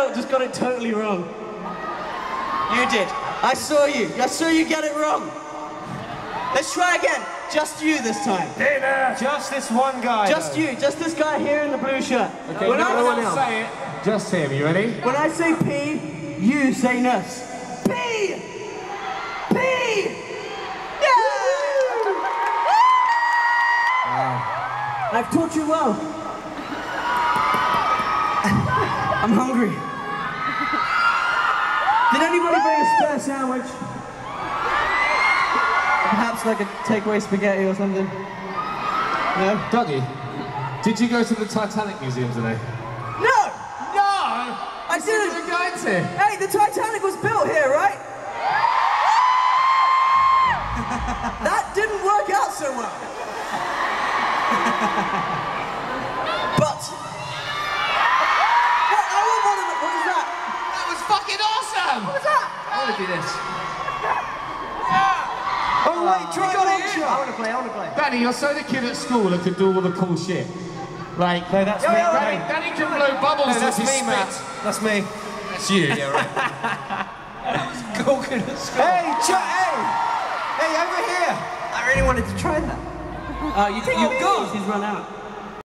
Dale just got it totally wrong. You did. I saw you. I saw you get it wrong. Let's try again. Just you this time. Dinner. Just this one guy. Just you. Just this guy here in the blue shirt. Okay, when no one I else. Say it. Just him. You ready? When I say P, you say nurse. P! P! Yeah! Wow. I've taught you well. I'm hungry. Did anybody bring a spare sandwich? Perhaps like a takeaway spaghetti or something? No? Dougie, did you go to the Titanic Museum today? No! No! I didn't! You were going to? Hey, the Titanic was built here, right? That didn't work out so well. But... What is that? That was fucking awesome! What was that? I want to do this. Oh wait, try got long it. shot. I want to play. Danny, you're so the kid at school that could do all the cool shit. Like, No, that's me. Danny can blow bubbles No, that's with his me, Matt. spit. That's me. That's you, yeah, right. That was Gorgon at school. Hey, hey, over here. I really wanted to try that. Oh, you've got. He's run out.